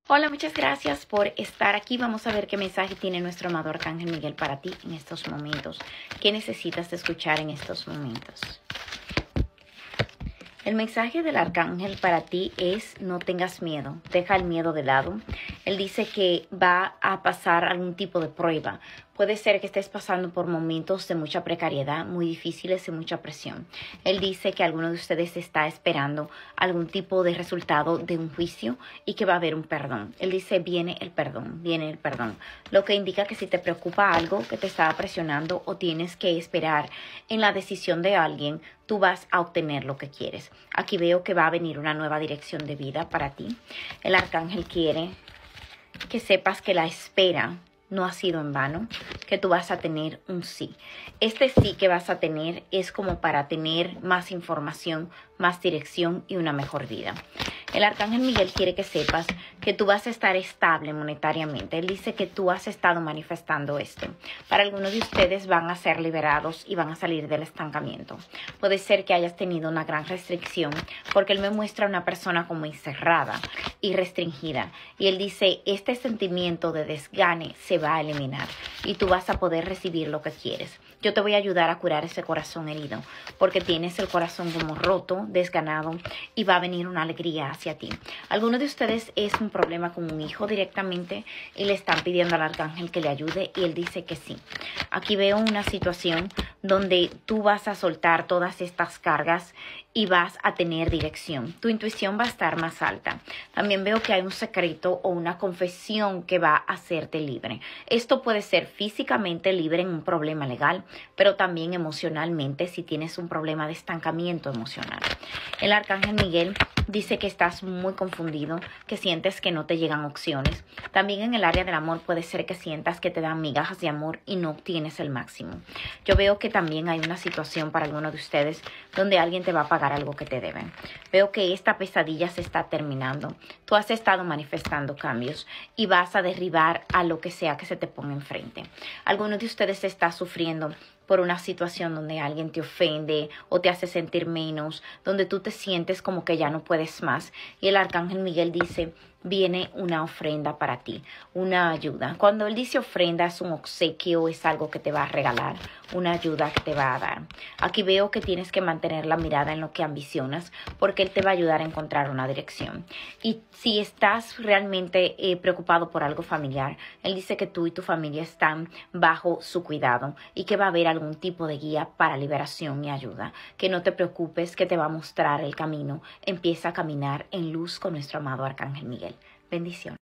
Hola, muchas gracias por estar aquí. Vamos a ver qué mensaje tiene nuestro amado Arcángel Miguel para ti en estos momentos. ¿Qué necesitas escuchar en estos momentos? El mensaje del Arcángel para ti es: no tengas miedo, deja el miedo de lado. Él dice que va a pasar algún tipo de prueba. Puede ser que estés pasando por momentos de mucha precariedad, muy difíciles y mucha presión. Él dice que alguno de ustedes está esperando algún tipo de resultado de un juicio y que va a haber un perdón. Él dice: viene el perdón, viene el perdón. Lo que indica que si te preocupa algo que te está presionando o tienes que esperar en la decisión de alguien, tú vas a obtener lo que quieres. Aquí veo que va a venir una nueva dirección de vida para ti. El Arcángel quiere que sepas que la espera no ha sido en vano, que tú vas a tener un sí. Este sí que vas a tener es como para tener más información, más dirección y una mejor vida. El Arcángel Miguel quiere que sepas que tú vas a estar estable monetariamente. Él dice que tú has estado manifestando esto. Para algunos de ustedes van a ser liberados y van a salir del estancamiento. Puede ser que hayas tenido una gran restricción porque él me muestra a una persona como encerrada y restringida. Y él dice: este sentimiento de desgane se va a eliminar y tú vas a poder recibir lo que quieres. Yo te voy a ayudar a curar ese corazón herido porque tienes el corazón como roto, desganado, y va a venir una alegría hacia ti. Algunos de ustedes es un problema con un hijo directamente y le están pidiendo al Arcángel que le ayude y él dice que sí. Aquí veo una situación donde tú vas a soltar todas estas cargas y vas a tener dirección. Tu intuición va a estar más alta. También veo que hay un secreto o una confesión que va a hacerte libre. Esto puede ser físicamente libre en un problema legal, pero también emocionalmente si tienes un problema de estancamiento emocional. El Arcángel Miguel dice que estás muy confundido, que sientes que no te llegan opciones. También en el área del amor puede ser que sientas que te dan migajas de amor y no obtienes el máximo. Yo veo que también hay una situación para alguno de ustedes donde alguien te va a pagar algo que te deben. Veo que esta pesadilla se está terminando. Tú has estado manifestando cambios y vas a derribar a lo que sea que se te ponga enfrente. Alguno de ustedes está sufriendo por una situación donde alguien te ofende o te hace sentir menos, donde tú te sientes como que ya no puedes más. Y el Arcángel Miguel dice: viene una ofrenda para ti, una ayuda. Cuando él dice ofrenda, es un obsequio, es algo que te va a regalar, una ayuda que te va a dar. Aquí veo que tienes que mantener la mirada en lo que ambicionas, porque él te va a ayudar a encontrar una dirección. Y si estás realmente preocupado por algo familiar, él dice que tú y tu familia están bajo su cuidado y que va a haber algún tipo de guía para liberación y ayuda. Que no te preocupes, que te va a mostrar el camino. Empieza a caminar en luz con nuestro amado Arcángel Miguel. Bendiciones.